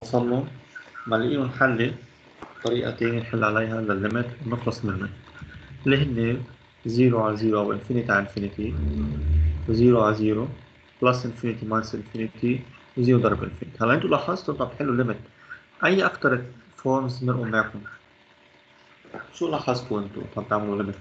نوصل له بنلاقي له نحل طريقة تانية نحل عليها للليمت ونخلص منه اللي هن 0 على 0 أو انفينيتي على انفينيتي و0 على 0 بلس انفينيتي ماينس انفينيتي و0 ضرب انفينيتي. هلا انتوا لاحظتوا انتوا بتحلوا ليمت أي أكتر فورمز مرقوا معكم؟ شو لاحظتوا انتوا عم تعملوا ليمت؟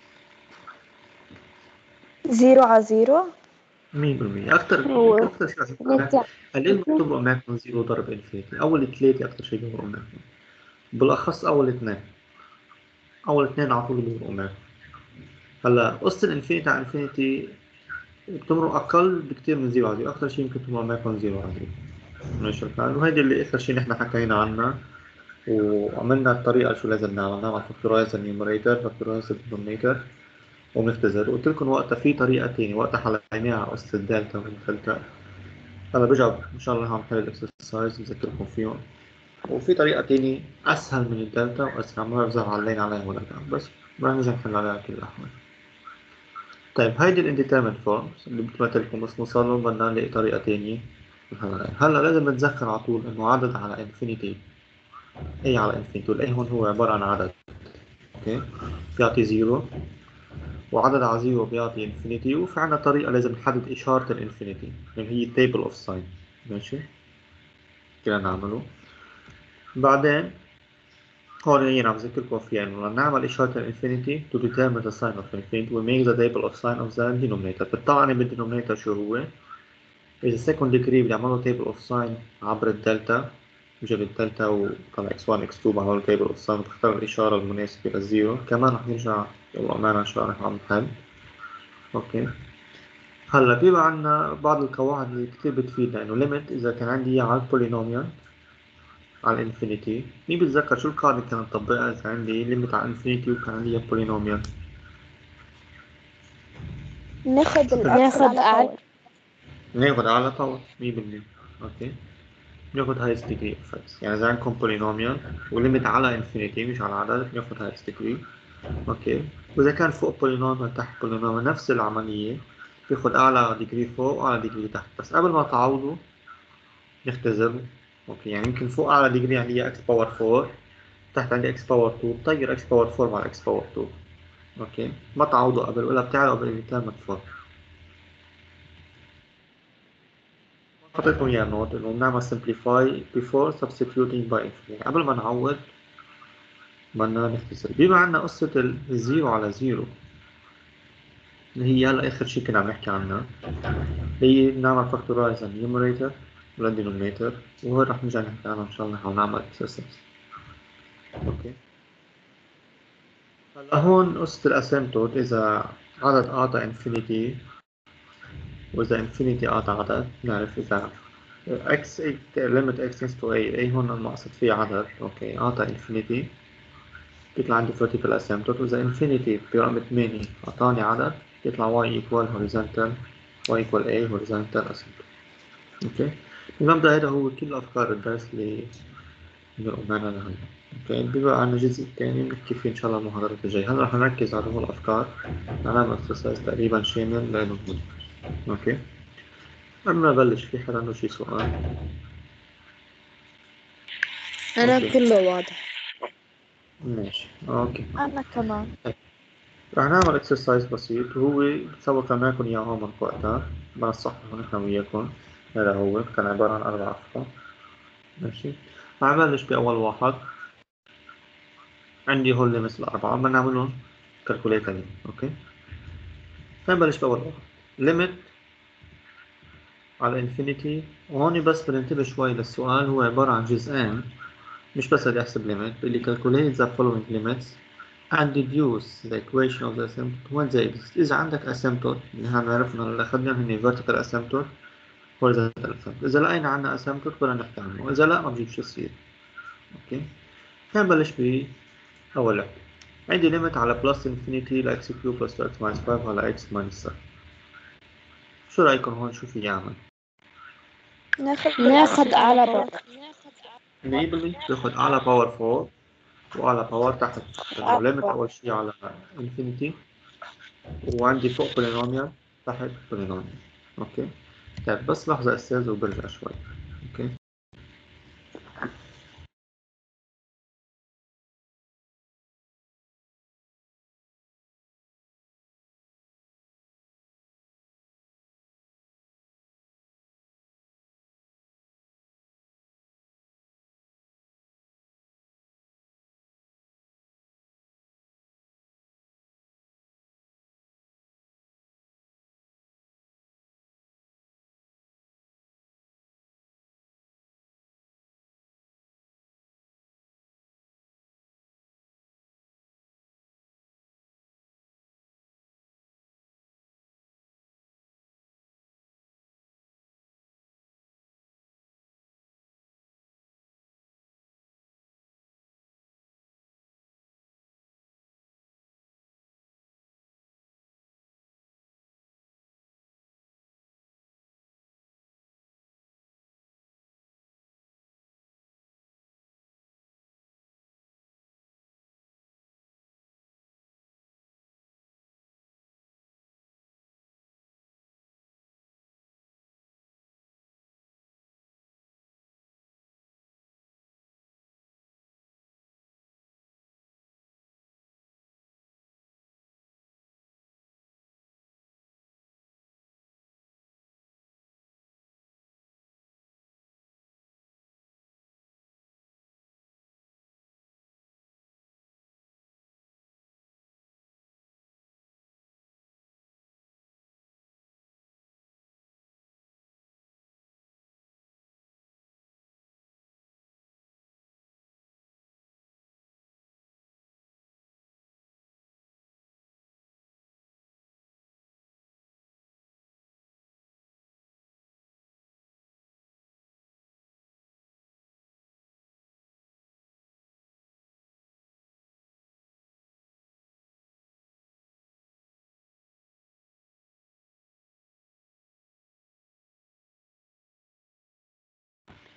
0 على 0 100% أكتر شيء قليل ما بتمرق معكم 0 ضرب انفينيتي. أول ثلاثة أكتر شيء بيمرقوا معكم، بالأخص أول اثنين على طول بيمرقوا معكم. هلا قصة الانفينيتي على انفينيتي بتمرق أقل بكتير من 0 على 0، أكثر شيء ممكن تمرق معكم 0 على 0. ماشي الحال، وهيدي اللي آخر شيء نحن حكينا عنها وعملنا الطريقة شو لازم نعمل فاكتورايز النيوميريتر فاكتورايز الدينومينيتر وبنختزل. وقلت لكم وقتها في طريقة تانية وقتها حليناها على قصة الدلتا والدلتا. هلا برجع إن شاء الله عم حل الإكسرسايز بذكركم فيهم. وفي طريقة تانية أسهل من الدلتا وأسرع، ما بعرف إذا علينا عليها ولا لا، بس بدنا نرجع نحل عليها كل الأحوال. طيب هيدي الانديترمنت فورمز اللي مثل لكم بس نوصل لهم بدنا نلاقي طريقة تانية. هلا لازم نتذكر على طول إنه عدد على انفينيتي A على انفينيتي، وال A هون هو عبارة عن عدد، أوكي، بيعطي زيرو، وعدد على زيرو بيعطي انفينيتي. وفي عنا طريقة لازم نحدد إشارة الانفينيتي اللي هي تيبل أوف ساين. ماشي كده نعمله. بعدين هون هي عم بذكركم فيها إنه نعمل إشارة الانفينيتي to determine the sign of infinity we make the table of sign of the denominator. بالطبع بالدينومينيتر شو هو؟ إذا second degree بدي أعمل له table of sign عبر الدلتا، بجيب الدلتا وطلع x1 x2 بعمل له table of sign وبختار الإشارة المناسبة للزيرو. كمان رح نرجع يلا معنا إن شاء الله نحن عم نحل. أوكي هلا بيبقى عندنا بعض القواعد اللي كتير بتفيدنا، إنه limit إذا كان عندي على البولينوميال على الانفينيتي. مين بتذكر شو القاعدة اللي كانت نطبقها إذا عندي ليميت على الانفينيتي وكان عندي بولينوميال؟ ناخد أعلى ناخد أعلى باور 100%. أوكي ناخد هايست ديجري اوف x، يعني إذا عندكم بولينوميال وليميت على انفينيتي مش على عدد بناخد هايست ديجري. أوكي وإذا كان فوق بولينوميال تحت بولينوميال نفس العملية، بياخد أعلى ديجري فوق وأعلى ديجري تحت، بس قبل ما تعوضوا نختزل. أوكي يعني يمكن فوق أعلى ديجري عندي x باور 4، تحت عندي x باور 2، بطير x باور 4 مع x باور 2. اوكي ما تعوضوا قبل ولا بتعلوا قبل الديترمنت فور. حطيتكم اياها نوت انه بنعمل simplify before substituting by infinity. قبل ما نعوض بدنا نختصر. بما عندنا قصة الزيرو على زيرو اللي هي هلا اخر شيء كنا عم نحكي عنها، هي بنعمل فاكتورايز النيوميريتر والدينومينيتر، وهون رح نرجع نحكي عنها ان شاء الله حنعمل نعمل اكسرسايز. اوكي هلا هون قصة الاسيمتوت، اذا عدد اعطى انفينيتي وإذا انفينيتي قاطع عدد، نعرف إذا x limit x tends to a هون المقصد فيه عدد، أوكي قاطع انفينيتي بيطلع عندي vertical asymptote. وإذا انفينيتي برقم 8 أعطاني عدد بيطلع y equal horizontal y equal a horizontal asymptote. أوكي المبدأ هذا هو كل أفكار الدرس اللي معنا لهلا. أوكي بيبقى عندنا جزء تاني بنحكي فيه إن شاء الله المحاضرات الجاية. هلا رح نركز على هول الأفكار، نعمل exercise تقريبا شامل لإنه. أوكي قبل ما نبلش في حدا عنده شي سؤال؟ أنا أوكي. كله واضح. ماشي أوكي. أنا كمان. رح نعمل اكسرسايز بسيط وهو بتصور كان معكم إياه هون وقتها بنصحه نحن وياكم. هذا هو كان عبارة عن 4 أفكار. ماشي رح نبلش بأول واحد. عندي هول مثل 4 بدنا نعملهم كالكوليتر. أوكي نبلش بأول واحد ليميت على انفينيتي. وهون بس بننتبه شوي للسؤال، هو عبارة عن جزئين، مش بس بدي أحسب ليميت. بيقول لي calculate the following limits and deduce the equation of the asymptote when they exist. إذا عندك asymptote نحن عرفنا اللي أخذنا هن vertical asymptote horizontal asymptote. إذا لقينا عنا asymptote بدنا نحكي عنه، إذا لا ما بجيب شو يصير. أوكي نبلش بأول وحدة. عندي limit على plus infinity ل x cube plus 2x minus 5 على x minus 7. شو رأيكم هون شو في يعمل؟ ناخد أعلى باور. 100% باخد أعلى باور فوق وأعلى باور تحت. limit أول شي على infinity وعندي فوق بولينوميال تحت بولينوميال. اوكي طيب بس لحظة استاذ وبرجع شوي. اوكي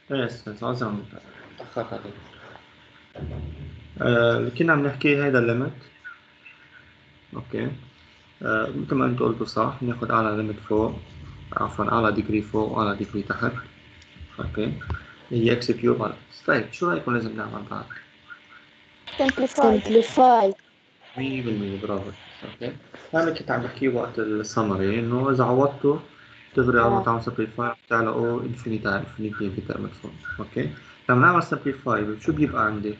يس عذرا تأخرت عليك. اللي كنا عم نحكي هيدا الليمت. اوكي. مثل ما انت قلتوا صح، ناخد اعلى ليمت فوق، عفوا اعلى ديجري فوق واعلى ديجري تحت. اوكي. هي اكس كيوب على. طيب شو رايكم لازم نعمل بعد؟ simplify. 100% برافو. اوكي. هذا كنت عم بحكيه وقت السمري، انه اذا عوضتوا تغري اول ما تعمل سمبليفاي بتعلقوا انفينيتي على انفينيتي بترمتهم. اوكي. لما نعمل سمبليفاي شو بيبقى عندي؟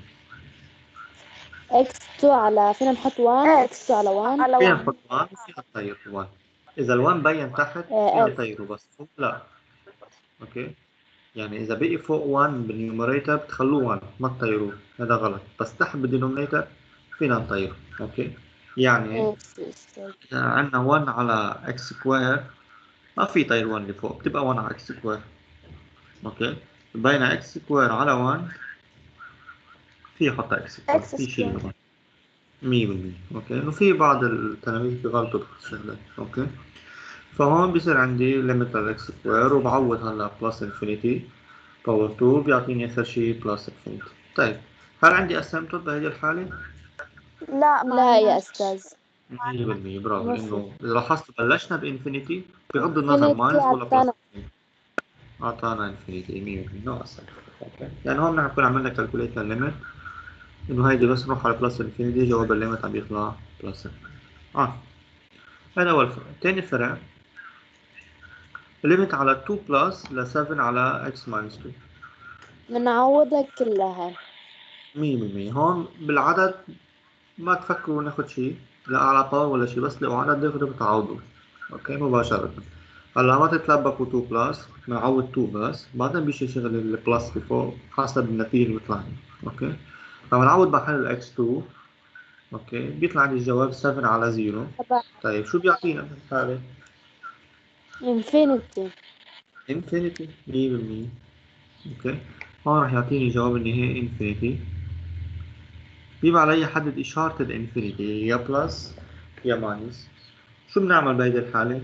x2 على فينا نحط 1 x2 على 1 فينا نحط 1 وفينا نطير 1. اذا ال1 بين تحت فينا x نطيره بس فوق لا. اوكي. يعني اذا بقي فوق 1 بالنيوميريتور بتخلوه 1 ما تطيروه، هذا غلط. بس تحت بالدينومينيتور فينا نطيره. اوكي. يعني x يساوي إذا عندنا 1 على اكس سكوير ما في طير 1 اللي فوق، بتبقى 1 على اكس سكوير. اوكي. بين اكس سكوير على 1 في حط اكس سكوير، في شيء 100%. اوكي. انه في بعض التلاميذ بيغلطوا بالشغلات. اوكي. فهون بصير عندي ليميت للاكس سكوير وبعوض هلا بلس انفينيتي باور 2 بيعطيني اخر شيء بلس انفينيتي. طيب هل عندي اسيمتوت بهذه الحالة؟ لا يا أستاذ 100% برافو، ما في لانه اذا لاحظت بلشنا بانفينيتي بغض النظر infinity ماينس ولا بلس. عطانا اعطانا انفينيتي 100% نو اسيمتوت. اوكي. يعني هون نحن كنا عملنا كالكوليت للليميت، انه هيدي بس نروح على بلس انفينيتي جواب الليميت عم يطلع بلس. هذا اول فرق. ثاني فرق ليميت على 2 بلس ل 7 على اكس ماينس 2. بنعوضها كلها 100% هون بالعدد ما تفكروا ناخد شيء لا على باور ولا شيء، بس لو عدد ناخده بتعوضوا. اوكي مباشرة. هلا ما تتلبكوا 2 بلس، بنعوض 2 بس بعدين بيجي شغل البلس اللي فوق حسب النتيجة اللي بيطلع لي. اوكي. فبنعوض محل الاكس 2. اوكي. بيطلع عندي الجواب 7 على 0. تبع طيب شو بيعطينا بالحالة؟ infinity انفينيتي 100%. اوكي. هون راح يعطيني جواب النهائي انفينيتي. بيبقى علي حدد إشارة الانفينيتي يا بلس يا ماينس. شو بنعمل بهيدي الحالة؟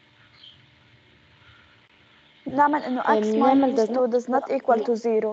بنعمل does not equal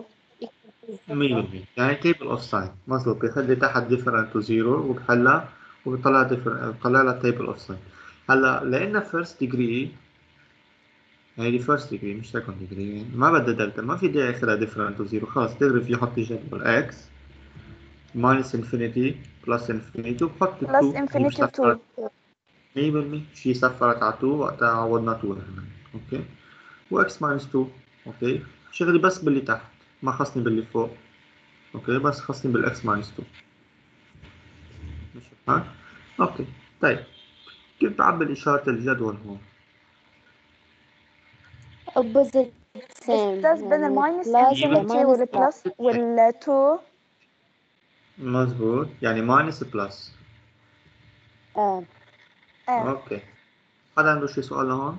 100%. يعني تيبل اوف ساين مظبوط، بياخذ لي تحت ديفرنت وزيرو وبحلها وبطلع بطلع لها تيبل اوف ساين. هلا لأنها فيرست ديجري، هيدي فيرست ديجري مش سكند ديجري، ما بدها دلتا، ما في داعي اخذها ديفرنت وزيرو، خلص تقدر في حط جدول اكس ماينس انفينيتي بلس انفينيتي وبحط 2 هي مش صفرت 100%، شي صفرت على 2 وقتها عوضنا 2 هنا. اوكي. واكس ماينس 2. اوكي. شغلي بس باللي تحت، ما خصني باللي فوق. اوكي. بس خصني بالاكس ماينس 2. ماشي الحال. اوكي. طيب كيف بعبر اشارة الجدول هون؟ opposite same يعني plus يبقى minus plus مظبوط، يعني ماينس بلس. آه. اوكي. حدا عنده شي سؤال لهون؟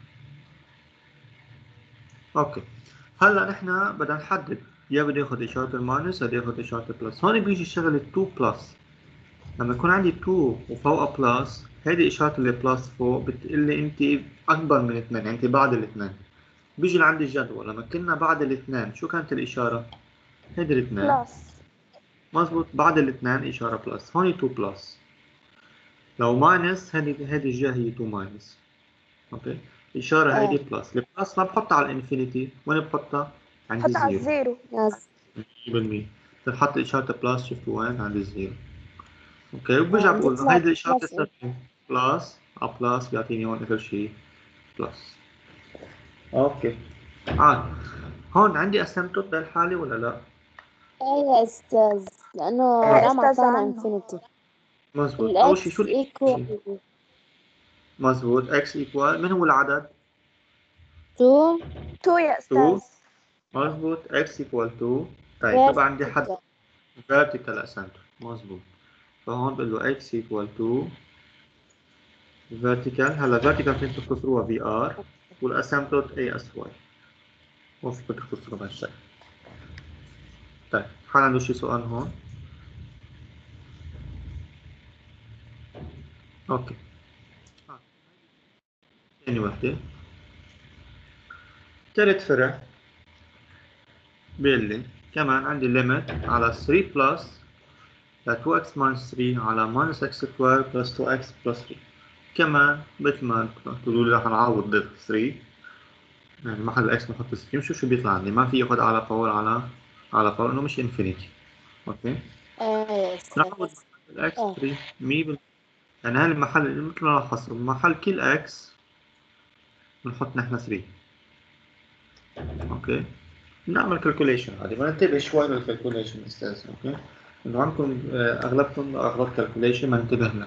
اوكي. هلا نحن بدنا نحدد يا بده ياخذ اشارة الماينس يا بده ياخذ اشارة البلس. هون بيجي الشغل 2 بلس. لما يكون عندي 2 وفوقها بلس، هيدي إشارة اللي بلس فوق بتقول لي أنت أكبر من 2، يعني أنت بعد الاثنين. بيجي لعندي الجدول لما كنا بعد الاثنين شو كانت الإشارة؟ هيدي الاثنين. مزبوط، بعد الاثنين إشارة بلس، هون 2 بلس. لو ماينس هيدي الجهة هي 2 ماينس. أوكي. الإشارة هيدي بلس، البلس ما بحطها على الانفينيتي، وين بحطها؟ عند الزيرو. yes. 100%. بنحط إشارة بلس شفتوا وين؟ عند الزيرو. اوكي. وبرجع بقول له بتطلع هيدي اشارة plus السبب بلس على بلس بيعطيني هون اخر شيء بلس. اوكي. هون عندي اسيمتوت بالحالة ولا لا؟ يا أستاذ لأنه رام عطانا infinity مزبوط. اول شيء شو الإكس الإكس؟ equal مزبوط. اكس ايكوال من هو العدد؟ 2 2. مزبوط. اكس ايكوال 2. طيب بقى عندي حد vertical فيرتيكال اسيمتوت. مزبوط. فهون بقول له اكس ايكوال 2 فيرتيكال. هلا فيرتيكال فين تختصروها في ار والاسيمتوت اي اس واي، وفيكم تختصروها بهالشكل. طيب حد عنده شي سؤال هون؟ اوكي. ثاني وحدة. ثالث فرع بيقول لي كمان عندي ليميت على 3 بلس 2x minus 3 على minus x square plus 2x plus 3. كمان مثل ما تقولوا لي رح نعوض ضد 3، يعني محل الاكس نحط 3 شو بيطلع عندي؟ ما في ياخد على باور على باور انه مش انفينيتي. اوكي، يس نعوض الاكس 3 100%. يعني هاي المحل مثل ما لاحظت محل كل اكس بنحط نحن 3. اوكي، نعمل كالكوليشن عادي، ما ننتبه شوي للكالكوليشن استاذ. اوكي، انه عندكم اغلبكم اغلب كالكوليشن ما انتبه له.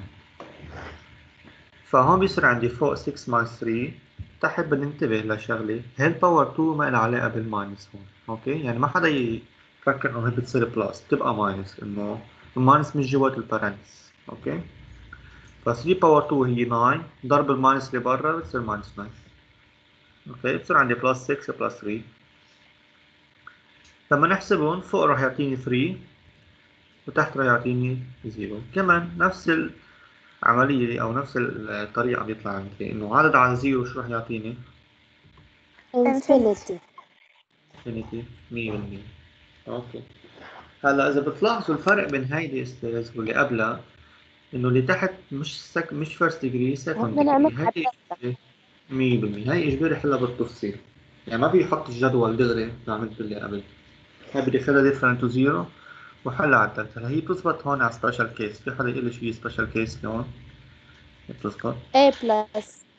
فهون بيصير عندي فوق 6 ماينس 3. تحت بدي انتبه لشغله، هي الباور 2 ما لها علاقه بالماينس هون. اوكي، يعني ما حدا يفكر انه هي بتصير بلس بتبقى ماينس، انه الماينس مش جوات البارنتس. اوكي، ف 3 باور 2 هي 9 ضرب الماينس اللي برا بتصير ماينس 9. اوكي، بصير عندي بلس 6 بلس 3. لما نحسبهم فوق راح يعطيني 3 وتحت راح يعطيني 0. كمان نفس العملية أو نفس الطريقة بيطلع عندي إنه عدد عن 0 شو راح يعطيني؟ انفينيتي. انفينيتي 100%. اوكي، هلا اذا بتلاحظوا الفرق بين هيدي استاذ واللي قبلها، انه اللي تحت مش فيرست ديجري سكند بنعمل ديجري. هيدي 100%. هي اجباري حلها بالتفصيل، يعني ما في يحط الجدول دغري مثل ما عملت اللي قبل. هي بدي اخليها ديفرنت تو زيرو وحلها على الثالثة. هلا هي بتزبط هون على سبيشال كيس. في حدا يقول لي شو هي سبيشال كيس هون؟ بتزبط A plus B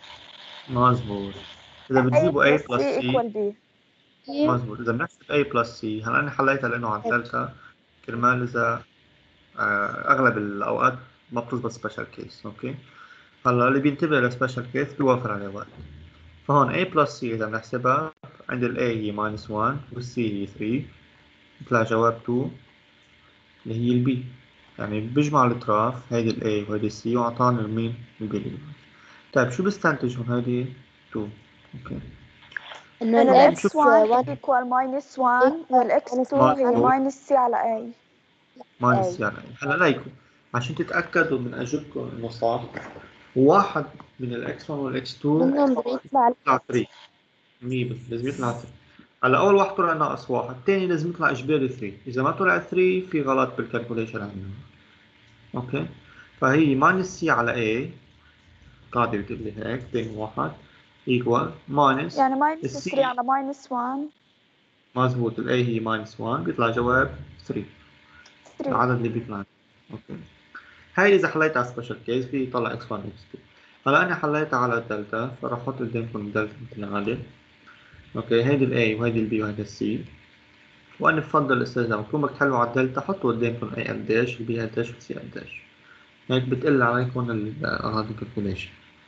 مظبوط. اذا A بتجيبوا A plus C بلس C equal B. مظبوط. إذا بنحسب A بلس C، هلا أنا حليتها لأنه على الثالثة كرمال إذا أغلب الأوقات ما بتزبط سبيشال كيس. أوكي، هلا اللي بينتبه لسبيشال كيس بيوفر عليه وقت. فهون A بلس C إذا بنحسبها عند ال A هي minus 1 وال C هي 3 بيطلع جواب 2 اللي هي ال B. يعني بجمع الأطراف هيدي ال A وهيدي ال C وأعطاني مين؟ ال B. طيب شو بستنتج هون؟ هيدي 2. أوكي، إنه إنه ال ال X x1 1 equal minus 1 وال x2 هي مظبوط minus C على A. ماينس. A. يعني هلا ليكم عشان تتأكدوا من أجوبكم إنه صح، واحد من الإكس 1 والإكس 2 منهم بيطلع يطلع 3. 100 لازم يطلع 3. هلا أول واحد طلع ناقص واحد، الثاني لازم يطلع إجباري 3. إذا ما طلع 3 في غلط بالكالكوليشن عندنا. أوكي، فهي ماينس سي على A، قاعدة بتقول لي هيك 2 1 ايكوال ماينس يعني minus 3 السي. على minus 1 مظبوط، ال A هي ماينس 1 بيطلع جواب 3 3. العدد اللي بيطلع. اوكي، هاي إذا حليت على سبيشال كيس بيطلع x1 x2. هلا أنا حليتها على الدلتا فراح أحط قدامكم الدلتا مثل ما عادي. أوكي، هيدي ال A وهيدي ال B وهيدي ال C. وأنا بفضل استخدام طول ما تحلوا على الدلتا حطوا قدامكم A قديش ال B قديش وال C قديش، هيك بتقل عليكم هذا الكالكوليشن.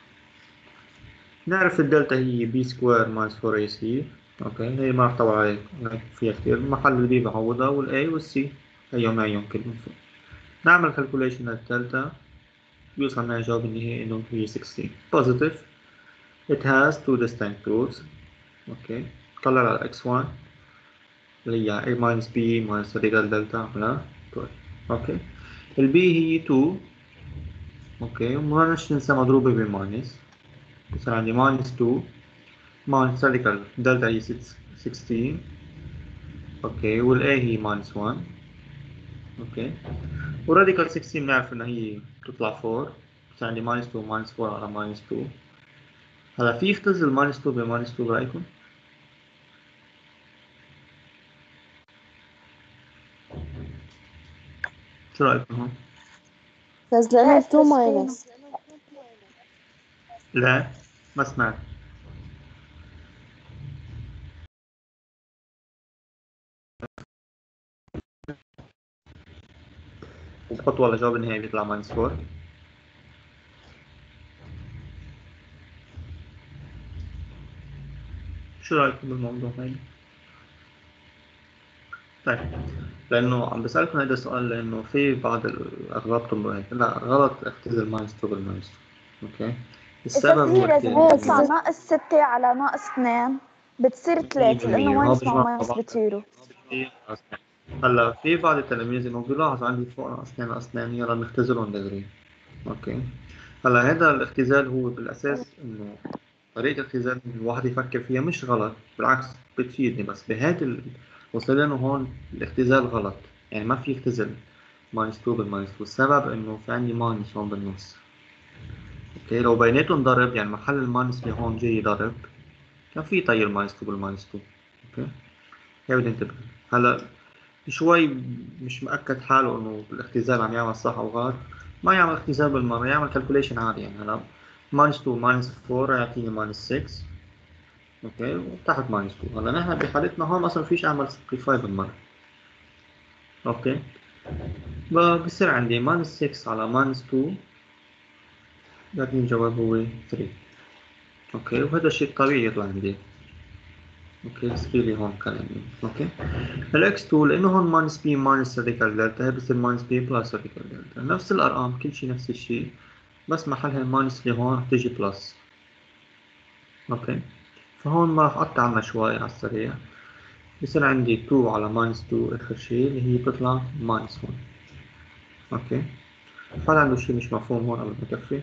نعرف الدلتا هي B سكوير ماينس 4AC. أوكي، هي ما راح طبعا عليك فيها كتير، محل ال B بعوضها وال A وال C هيهم معيهم كلهم فوق. نعمل كالكوليشن للدلتا بيوصل معي جواب النهائي إنه هي 16 positive. It has two distinct roots. اوكي، طلع على x1 اللي هي a minus b minus radical delta على 12. اوكي، ال b هي 2. اوكي، وما نش ننسى مضروبة ب minus، بصير عندي minus 2 minus radical delta هي 16. اوكي، وال a هي minus 1. اوكي، وراديكال 16 بنعرف انها هي بتطلع 4. بصير عندي minus 2 minus 4 على minus 2. هلا في يختزل minus 2 ب minus 2 برأيكم؟ شو رأيكم هون؟ بس لا لأنه 2 استثنين. ماينس. لا ما سمعت. وبحط والله جواب النهائي بيطلع ماينس 4. شو رأيكم بالموضوع هاي؟ طيب، لأنه عم بسألكم هذا السؤال لأنه في بعض الأغراض بتنظر هيك، لا غلط اختزل ماينس 2 بالماينس 2. أوكي، إذا السبب هي هو لازم التالي. تطلع ناقص 6 على ناقص 2 بتصير 3 لأنه 100% وهو ماينس مع بيجمع مع ماينس بعض. بيطيروا. هلا في بعض التلاميذ انه بيلاحظوا عندي فوق ناقص 2 ناقص 2 يلا بنختزلهم دغري. اوكي، هلا هذا الاختزال هو بالاساس انه طريقة الاختزال الواحد يفكر فيها مش غلط، بالعكس بتفيدني، بس بهذه وصل انه هون الاختزال غلط، يعني ما في اختزال ماينس 2 بالماينس 2. السبب انه في عندي ماينس هون بالنص. اوكي، لو بيناتهم ضرب يعني محل الماينس اللي هون جاي ضرب كان في طير ماينس 2 بالماينس 2. اوكي، هي بدي انتبه. هلا شوي مش مأكد حاله انه بالاختزال عم يعمل صح او غلط، ما يعمل اختزال بالمرة، يعمل كالكوليشن عادي. يعني هلا ماينس 2 ماينس 4 يعطيني ماينس 6. اوكي، وتحت ماينس 2. هلا نحن بحالتنا هون اصلا فيش اعمل سمبليفاي بالمرة. اوكي، بصير عندي ماينس 6 على ماينس 2 يعطيني الجواب هو 3. اوكي، وهذا الشيء الطبيعي يطلع عندي. اوكي، اسكي لي هون كلامي. اوكي، الاكس 2 لانه هون ماينس بي ماينس راديكال دلتا، هي بصير ماينس بي بلس راديكال دلتا. نفس الارقام كل شيء نفس الشيء، بس محلها الماينس اللي هون رح تيجي بلس. اوكي، فهون ما رح اقطع عنها شوي على السريع. بصير عندي 2 على ماينس 2 اخر شيء اللي هي بتطلع ماينس 1. اوكي، هل عنده شيء مش مفهوم هون قبل ما نكفي؟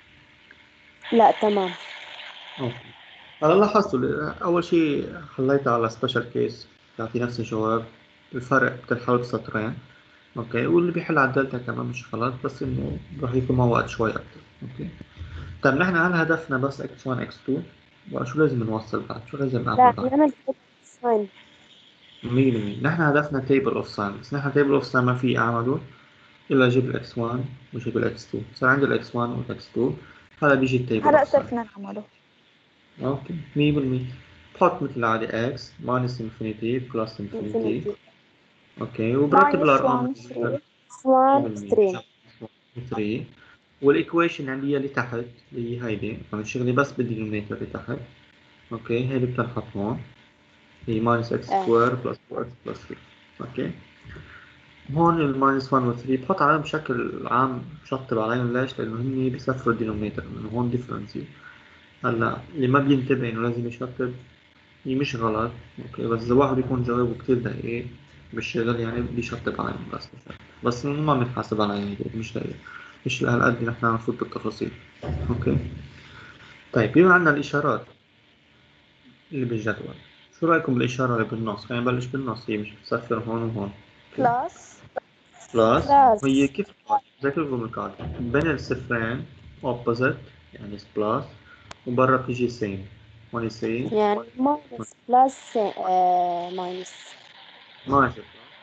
لا تمام. اوكي، هلا لاحظتوا اول شيء حليتها على سبيشال كيس يعطي نفس الجواب، الفرق بتنحل بسطرين. اوكي، واللي بيحل على الدلتا كمان مش غلط، بس انه راح يكون معه وقت شوي اكثر. اوكي، طيب نحن هل هدفنا بس x1 x2 ولا شو لازم نوصل بعد؟ شو لازم نعمل لا بعد؟ نعمل ساين. 100%. نحن هدفنا table of sign، بس نحن table of sign ما في اعمله الا اجيب الاكس 1 واجيب الاكس 2. صار عندي الاكس 1 والاكس 2، هذا بيجي التيبل هلا اوف ساين. صرنا نعمله. اوكي، 100%. بحط مثل العادة x minus infinity plus infinity. انفينيتي. اوكي، وبرتب ماينس الارقام 1 3. 1 100%. 3. 3. والايكويشن عندي اللي تحت اللي هي هيدي، عم شغلي بس بالدينومينيتور اللي تحت. اوكي، هي اللي بتنحط هون، هي minus x اه square plus 4x plus 3. اوكي، هون الماينس 1 و 3 بحط عليهم بشكل عام، بشطب عليهم. ليش؟ لأنه هن بيسفروا الدينومينيتور، لأنه هون ديفرنسي. هلا اللي ما بينتبه إنه لازم يشطب، هي مش غلط. أوكي، بس إذا واحد يكون جوابه كتير دقيق بالشغل يعني بيشطب عليهم بس مش أكتر. بس إنه ما بنحاسب على يعني مش دقيق، مش لهالقد نحن نفوت بالتفاصيل. أوكي، طيب بما عندنا الإشارات اللي بالجدول، شو رأيكم بالإشارة اللي بالنص؟ خلينا نبلش بالنص، هي مش بتصفر هون وهون. أوكي، بلس. بلس. وهي بلس. كيف القاعدة؟ ذاكر لكم القاعدة بين الصفرين opposite يعني بلس، وبرا بتيجي سين. هون سين يعني ماينس بلس ماينس. ماشي.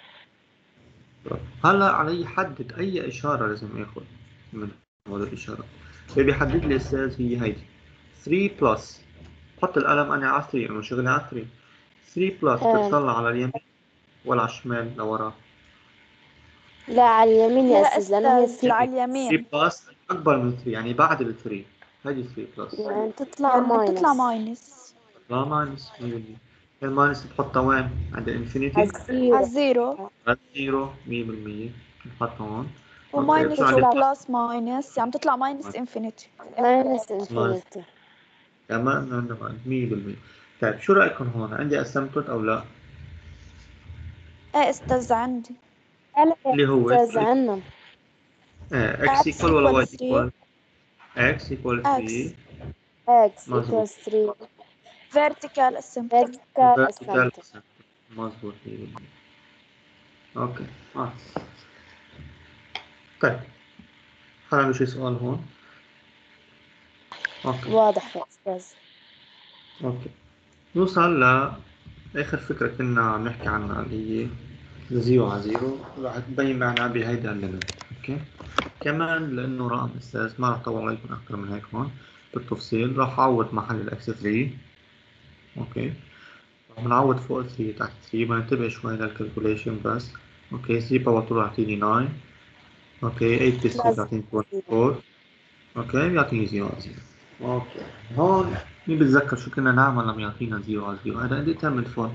هلا علي يحدد أي إشارة لازم آخذ من هذه الإشارة. اللي بيحدد لي السيلز هي هيدي 3 بلس. بحط القلم أنا على 3 إنه شغلي على 3. 3 بلس آه. بتطلع على اليمين ولا على الشمال لورا؟ لا على اليمين يا لا أستاذ لأنه هي استاذ، 3. على 3 اليمين. بلس أكبر من 3 يعني بعد ال 3. هيدي 3 بلس. يعني تطلع يعني بتطلع ماينس ماينس. لا ماينس 100%. الماينس بتحطها وين؟ عند على الانفينيتي؟ على الزيرو. الزيرو. على الزيرو 100%. بنحطها هون. اوكي، وماينس بصير عندي بلس وبلس ماينس يعني بتطلع ماينس انفينيتي. ماينس ماينس انفينيتي. كمان عندنا ماينس 100%. طيب شو رأيكم هون؟ عندي اسمتوت او لا؟ ايه استاذ عندي. لا يا اللي هو أستاذ عنا اكس x ايكوال ولا equal واي 3. ايكوال؟ اكس ايكوال x 3. x مظبوط. equals 3. vertical asymptote. vertical فيرتيكال asymptote. مظبوط 100%. اوكي، طيب هل عنده شي سؤال هون؟ اوكي. واضح يا أستاذ. اوكي، نوصل لآخر فكرة كنا عم نحكي عنها اللي هي زيرو على زيرو. راح تبين معنا بهيدا الليمت. اوكي، كمان لأنه رقم أساس ما راح أطول عليكم أكثر من هيك هون بالتفصيل. راح أعوض محل الإكس 3. اوكي، راح نعوض فوق 3 تحت 3. بننتبه شوي للكالكوليشن بس. اوكي، 3 باور 2 يعطيني 9. اوكي، 8 بلس 3 لازم. بيعطيني 24. اوكي، بيعطيني 0 على 0. اوكي، هون مين بتذكر شو كنا نعمل لما يعطينا 0 على 0؟ هذا ديترمنت.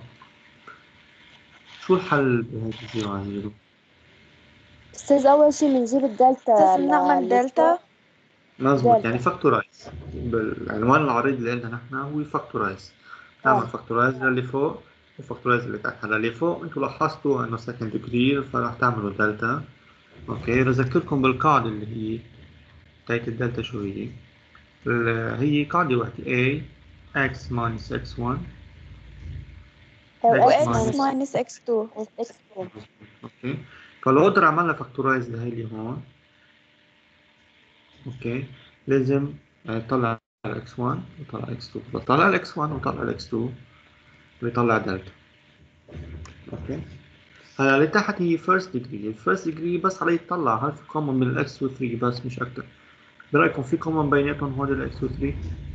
شو الحل بهيك الزيرو على زيرو؟ أستاذ أول شي بنجيب الدلتا لازم نعمل اللي دلتا. فوق. مظبوط، يعني دلتا. فاكتورايز. بالعنوان العريض اللي عندنا نحن هو فاكتورايز. نعمل اه فاكتورايز للي فوق وفاكتورايز اللي تحت. هلا اللي فوق انتم لاحظتوا انه سكند ديجري فراح تعملوا دلتا. اوكي، بذكركم بالقاعدة اللي هي تاعت الدلتا. شو هي؟ هي قاعدة واحدة A x minus x1 وإكس ماينس إكس 2. اوكي، فلو اقدر اعملها فاكتورايز لهي اللي هون، اوكي، لازم اطلع الاكس 1 وطلع اكس 2، بطلع الاكس 1 وطلع الاكس 2 بيطلع دلتا. اوكي، هلا اللي تحت هي فيرست ديجري، الفيرست ديجري بس عليه يطلع هل في كومن بين الاكس و 3 بس مش اكتر. برايكم في كومن بيناتهم هول الاكس و 3؟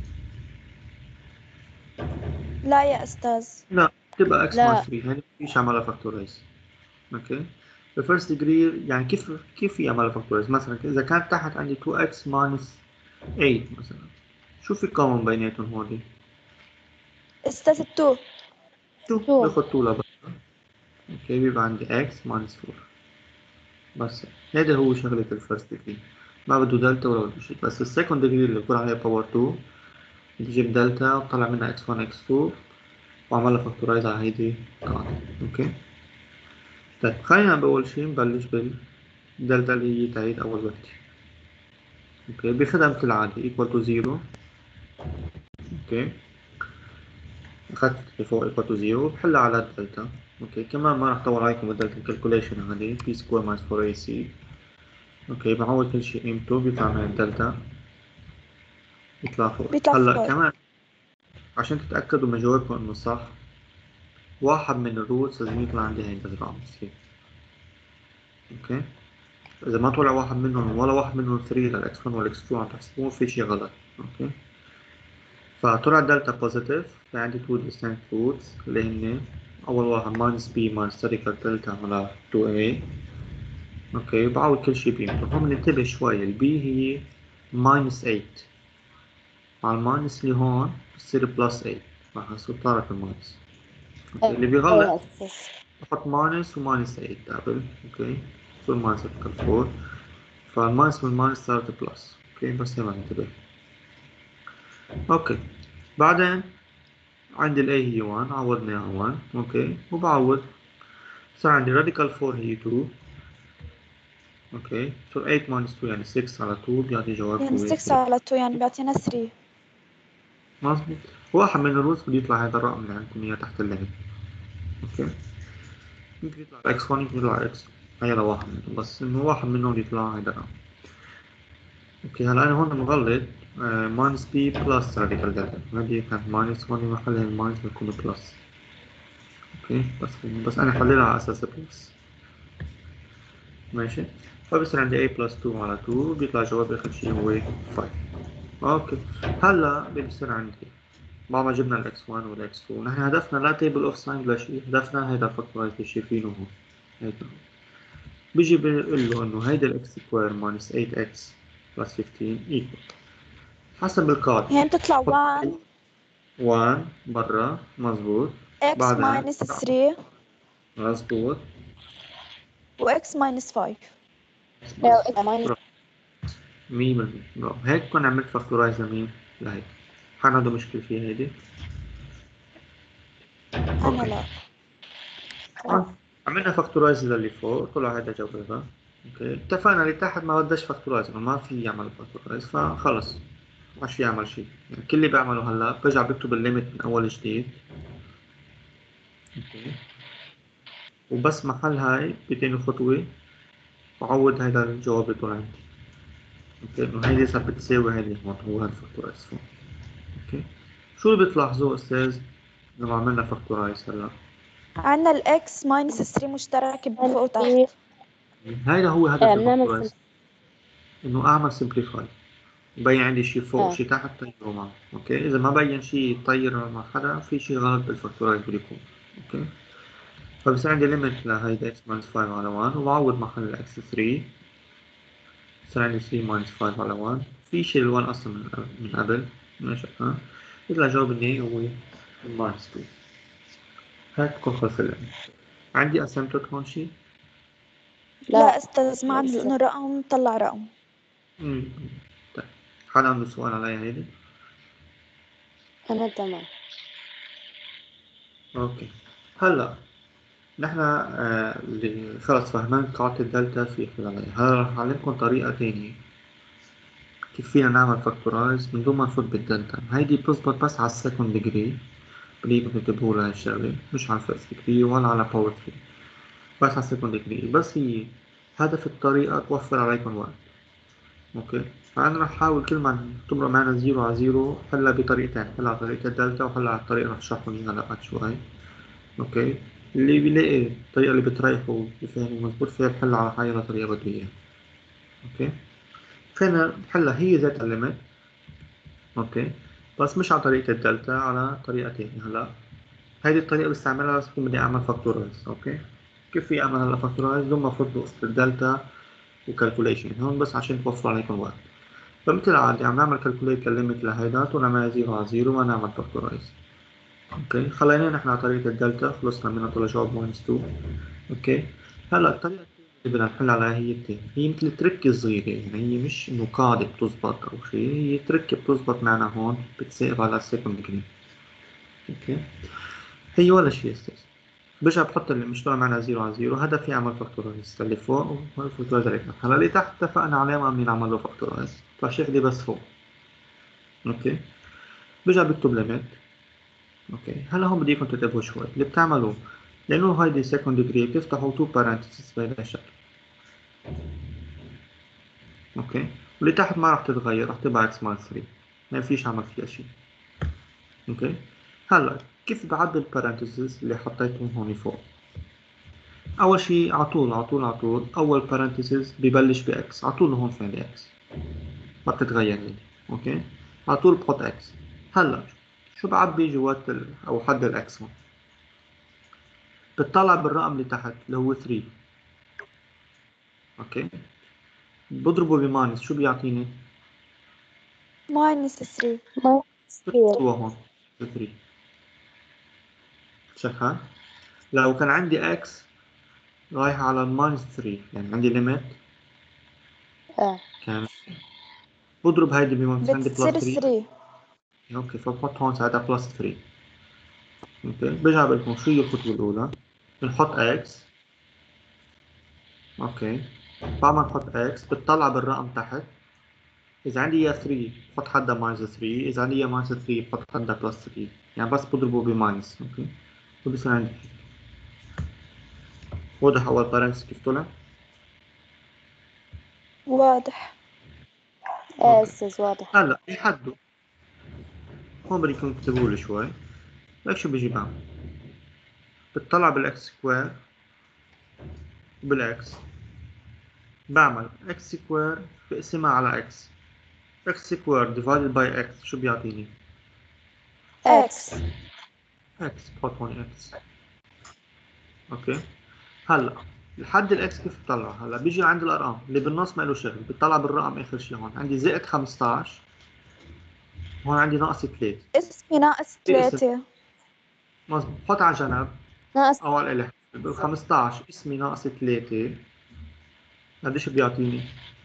لا يا أستاذ. لا، تبقى اكس لا. ماينس 3 هي مفيش عملها فاكتورايز. اوكي، الفيرست ديجري يعني كيف في عملها فاكتورايز؟ مثلا اذا كانت تحت عندي 2x ماينس 8 مثلا، شو في كومن بيناتهم هودي؟ أستاذ 2. شو 2. باخد 2 لبرا. اوكي، بيبقى عندي x ماينس 4 بس. هذا هو شغلة الفيرست ديجري، ما بده دلتا ولا بده شيء. بس السكند ديجري اللي بكون عليها باور 2 بتجيب دلتا وطلع منها x1 x2 وعملها فاكتورايز على هيدي القاعدة. اوكي، طيب خلينا بأول شيء نبلش بالدلتا اللي هي تعيد أول وحدة. اوكي، بخدها مثل العادة equal to 0. اوكي، أخذت اللي فوق equal to 0 بحلها على الدلتا. اوكي، كمان ما راح أطول عليكم بالدلتا الكالكوليشن هذه p square minus 4ac. اوكي، بعوض كل شيء قيمته بيطلع من الدلتا بيطلع 4. بيطلع هلا 4. كمان عشان تتأكدوا من جوابكم إنه صح، واحد من الروتس لازم يطلع عندي هيدا الرقم 3. اوكي، إذا ما طلع واحد منهم ولا واحد منهم 3 للإكس 1 والإكس 2 عم تحسبون في شيء غلط. اوكي، فطلع دلتا بوزيتيف، في عندي تو distinct roots اللي هن أول واحد minus b minus radical دلتا على 2a. اوكي، بعوض كل شيء بقيمته. هون ننتبه شوي، البي هي minus 8 مع الماينس اللي هون بتصير بلس 8، راح صارت الماينس. اوكي، اللي بيغلط بحط ماينس وماينس 8 قبل. اوكي، صار ماينس راديكال 4، فالماينس من الماينس صارت بلس. اوكي، بس هنا ننتبه. اوكي، بعدين عندي ال A هي 1 عوضناها 1. اوكي، وبعوض صار عندي راديكال 4 هي 2. اوكي، صار 8 minus 2 يعني 6 على 2 بيعطي جواب يعني هو 6 3. على 2 يعني بيعطينا 3. مظبوط، واحد من الروتس بده يطلع هذا الرقم اللي عندكم اياه تحت الليمت. اوكي، يمكن يطلع x 1 يمكن يطلع x، هي واحد منهم، بس انه واحد منهم يطلع هذا الرقم. اوكي، هلا انا هون مغلط ماينس بي بلس راديكال دلتا، هذه كانت ماينس، هون محلها الماينس بيكون بلس. اوكي، بس انا حللها على اساس بلس. ماشي، فبصير عندي a بلس 2 على 2 بيطلع جواب اخر شيء هو 5. اوكي، هلا بصير عندي بعد ما جبنا الاكس 1 والاكس 2، نحن هدفنا لا تيبل اوف ساين ولا شيء، هدفنا هيدا الفاكتورايز اللي شايفينه هون. هيدا بيجي بقول له انه هيدا الاكس سكوير ماينس 8 اكس بلس 15 ايكوال حسب القاعدة يعني بتطلع حط 1 1 برا. مزبوط، x بعدين minus 3 مزبوط، و x minus 5. برافو 100%. برافو، هيك كنا عملت فاكتورايز لمين؟ لهيك. حد عنده مشكلة فيها هيدي؟ أنا اوكي، لا. عملنا فاكتورايز للي فوق طلع هذا جوابها. اوكي، اتفقنا اللي تحت ما بداش فاكتورايز، ما في يعمل فاكتورايز، فخلص ما في يعمل شيء. يعني كل اللي بعمله هلا برجع بكتب الليمت من اول جديد. اوكي، وبس محل هاي بتاني خطوة بعوض هذا الجواب اللي طلع عندي. اوكي، انه هيدي صارت بتساوي هيدي هون، هو هذا الفاكتورايز فوق. اوكي، شو اللي بتلاحظوه استاذ لما عملنا فاكتورايز هلا؟ عنا ال x minus 3 مشترك بفوق وتحت. هيدا هو هدف بنعمل الفاكتورايز، انه اعمل سمبليفاي، يبين عندي شيء فوق شيء تحت طيره معه. اوكي، اذا ما بين شيء طير مع حدا في شيء غلط بالفاكتورايز بده يكون. اوكي، فبصير عندي ليميت لهيدا x minus 5 على 1 وبعوض محل الاكس 3. بصير عندي 3 minus 5 على 1، في شيء ال 1 اصلا من قبل. ماشي، ها يطلع جواب النهائي هو minus 2. هيك بكون خلص الليميت. عندي اسيمتوت هون شيء؟ لا أستاذ، ما عمل إنه رقم طلع رقم. طيب، حدا عنده سؤال علي هيدي؟ أنا تمام. اوكي، هلا نحن اللي خلص فهمان قاعدة الدلتا في خلالها. هلا رح أعلمكم طريقة تانية كيف فينا نعمل فاكتورايز من دون ما نفوت بالدلتا. هيدي بتزبط بس على السكند ديجري، اللي بنكتبه لها الشغلة مش على الفيرست ديجري ولا على باور 3 بس على السكند ديجري. بس هي هدف الطريقة توفر عليكم وقت. اوكي، فأنا رح أحاول كل ما تمرق معنا 0 على 0 حلها بطريقتين، حلها على طريقة الدلتا وحلها على الطريقة اللي رح أشرحهم إياها هلا بعد شوي. اوكي، اللي بيلاقي الطريقة اللي بتريحه وبفهمه مظبوط فيها بحلها على حي طريقة بده إياها. اوكي، فينا بحلها هي ذات الليمت. اوكي، بس مش على طريقة الدلتا، على طريقة تانية. هلا هيدي الطريقة بستعملها بس بدي أعمل فاكتورايز. اوكي، كيف في أعمل هلا فاكتورايز؟ بدون ما أفوت بقصة الدلتا وكالكوليشن هون بس عشان توفر عليكم وقت. فمثل العادة عم نعمل كالكوليت للليمت لهيدات ونعملها 0 على 0 ونعمل فاكتورايز. اوكي، خلينا نحن على طريقة الدلتا، خلصنا منها طلع جواب ماينس 2. اوكي، هلا الطريقة الثانية اللي بدنا نحل عليها هي الثانية، هي مثل تركة صغيرة، يعني هي مش انه قاعدة بتزبط او شيء، هي تركة بتزبط معنا هون بتساوي على السكند ديجري. اوكي، هي ولا شيء استاذ، برجع بحط اللي مش طالع معنا 0 على 0، هدفي اعمل فاكتورايز اللي فوق وفاكتورايز اللي تحت. هلا اللي تحت اتفقنا عليه ما بدنا نعمل له فاكتورايز، فشغلي بس فوق. اوكي، برجع بكتب ليميت. اوكي، هلا هون بدي اياكم تنتبهوا شوي اللي بتعملوه، لانه هيدي سكند ديجري بتفتحوا تو بارنتسز بهذا الشكل. اوكي، واللي تحت ما راح تتغير، راح تبقى اكس ماينس 3، ما فيش اعمل فيها شيء. اوكي، هلا كيف بعدل البارنتسز اللي حطيتهم هون فوق؟ اول شيء على طول اول بارنتسز ببلش باكس، على طول هون فين اكس ما بتتغير هيدي. اوكي، على طول بحط اكس. هلا شو بعبي جوات او حد الاكس هون؟ بتطلع بالرقم اللي تحت اللي هو 3. اوكي، بضربه بماينس شو بيعطيني؟ ماينس 3. هو هون 3. شغال. لو كان عندي اكس رايح على الماينس 3 يعني عندي ليميت كان بضرب هيدي بماينس عندي بلس بتصير 3. 3. اوكي، فبحط هون ساعتها بلس 3. اوكي، برجع بقول لكم شو هي الخطوة الأولى، بنحط اكس. اوكي، بعد ما نحط اكس بتطلع بالرقم تحت، إذا عندي إياه 3 بحط حدها ماينس 3، إذا عندي إياه ماينس 3 بحط حدها بلس 3، يعني بس بضربه بماينس. اوكي، وبصير عندي واضح أول بارنتس كيف طلع؟ واضح. ايه اوكي، استاذ واضح. هلا بيحدوا هون بدكم تكتبوا لي شوي. ليك شو بيجي بعمل؟ بتطلع بالاكس سكوير وبالاكس، بعمل اكس سكوير بقسمها على اكس. اكس سكوير ديفايدد باي اكس شو بيعطيني؟ اكس. اكس، بحط هون اكس. اوكي، هلا لحد الاكس كيف بطلع؟ هلا بيجي عند الارقام اللي بالنص ما له شغل، بتطلع بالرقم اخر شيء. هون عندي زائد 15، هون عندي ناقص 3. اسمي ناقص بقسم 3. مظبوط، بحط على جنب ناقص او على الالف بال 15 اسمي ناقص 3 قديش بيعطيني؟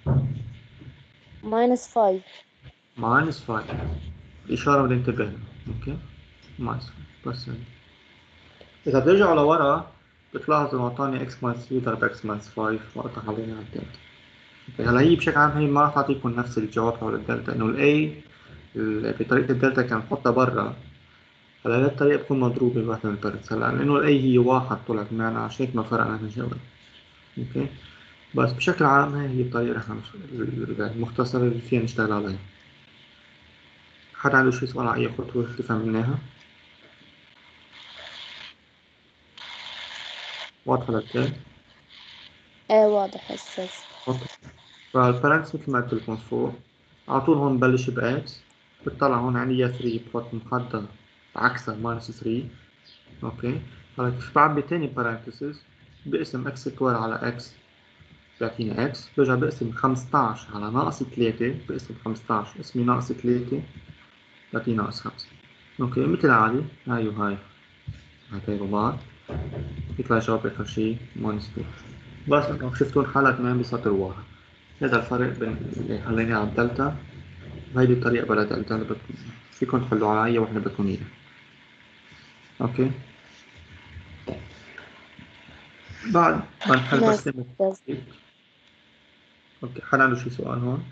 ماينس 5. ماينس 5. الإشارة بدي انتبه لها. اوكي، ماينس 5 بس هيك. إذا بترجعوا لورا بتلاحظوا إنه أعطاني إكس ماينس 3 ضرب إكس ماينس 5 وقتها حوالين على الدلتا. أوكي، هلا هي بشكل عام هي ما راح تعطيكم نفس الجواب حول الدلتا، إنه الأي بطريقة الدلتا كان نحطها برا. هلا هي الطريقة بتكون مضروبة بواحدة من البارتس، هلا لأنه الأي هي واحد طلعت معنا عشان هيك ما فرقنا من الجواب. أوكي، بس بشكل عام هي الطريقة المختصرة اللي فينا نشتغل عليها. حد عنده شي سؤال على أي خطوة كيف عملناها؟ واضحة للكل؟ ايه واضح استاذ. اوكي، فالبارنتس مثل ما قلت لكم فوق على طول هون ببلش باكس، بتطلع هون عندي يا 3 بحط محدد عكسها ماينس 3. اوكي، هلا كيف بعبي تاني بارنتسز؟ بقسم اكس سكوير على اكس بيعطيني اكس، برجع بقسم 15 على ناقص 3، بقسم 15 اسمي ناقص 3 بيعطيني ناقص 5. اوكي، مثل العادي هاي وهاي هاتين بعض يطلع جواب اخر شي ماينس 2. بس انه شفتوا الحالة كمان بسطر واحد. هذا الفرق بين اللي حليناه على الدلتا وهيدي الطريقة بلا دلتا اللي فيكم تحلوا على أي وحدة بدكم إياها. أوكي، بعد ما نحل بس ماشي ليميت استاذ. بسيط. أوكي، حدا عنده شي سؤال هون؟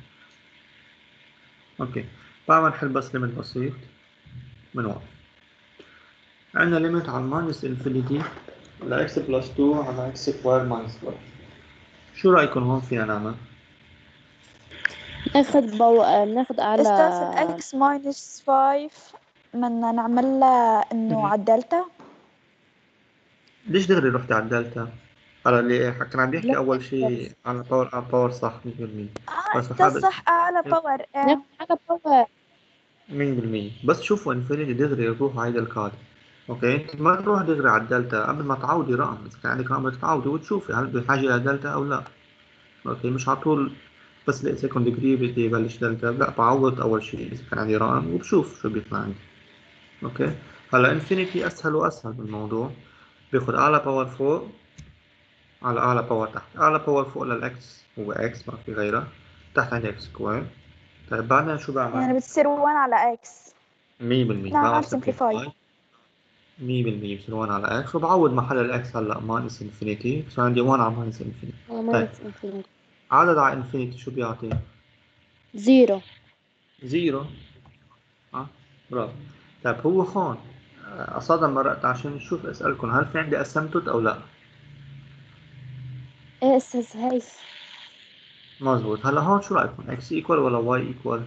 أوكي، بعد ما نحل بس ليميت بسيط بنوقف. عندنا ليميت عن ماينس انفينيتي لإكس بلس 2 على إكس سكوير ماينس 1. شو رأيكم هون فينا نعمل؟ ناخد أستاذ أعلى. الإكس ماينس 5 بدنا نعملها إنه على الدلتا. ليش دغري رحت على الدلتا؟ على اللي كان عم يحكي لا، أول شيء على باور صح 100%. بس أستاذ هذا صح أعلى باور ناخد أعلى باور. 100%. بس شوفوا انفينيتي دغري روحوا هيدا الكاد. اوكي، انت ما تروح دغري على الدلتا قبل ما تعودي رقم. اذا كان عندك رقم بدك تعودي وتشوفي هل بحاجه الى دلتا او لا. اوكي، مش على طول بس لقيت سكند ديجري بدي يبلش دلتا. لا، بعوض اول شيء اذا كان عندي رقم وبشوف شو بيطلع عندي. اوكي، هلا انفينيتي اسهل واسهل بالموضوع. باخذ اعلى باور فوق على اعلى باور تحت. اعلى باور فوق للاكس هو اكس، ما في غيرها. تحت عندي اكس سكوير. طيب بعدين شو بعمل؟ يعني بتصير 1 على إكس. 100% بعمل نعمل سمبليفاي. سمبليفاي. 100% بصير 1 على اكس، وبعوض محل الاكس هلا ماينس انفينيتي، بصير عندي 1 على ماينس انفينيتي. طيب ماينس انفينيتي. عدد على انفينيتي شو بيعطي؟ زيرو. زيرو. اه، برافو. طيب هو هون قصادا مرقت عشان نشوف اسالكم هل في عندي اسمتوت او لا. ايه أستاذ هاي؟ مزبوط. هلا هون شو رايكم؟ اكس ايكوال ولا واي ايكوال؟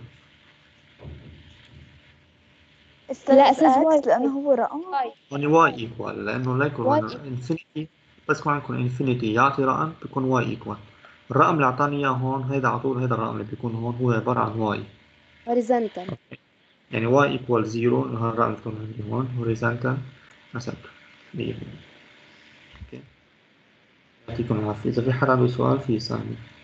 لا أستاذ أستاذ، واي. إكس لأنه هو رقم. واي. هون واي ايكوال لانه لا يكون واي. هون انفينيتي. بس يكون عندكم انفينيتي يعطي رقم بيكون واي ايكوال. الرقم اللي اعطاني اياه هون هيدا على طول، هيدا الرقم اللي بيكون هون هو عباره عن واي. هوريزونتال. يعني y equal 0 إنه هالرقم بتكون عندي هون horizontal مثلا 100%. اوكي، يعطيكم العافية. إذا في حد عنده سؤال في يسألني.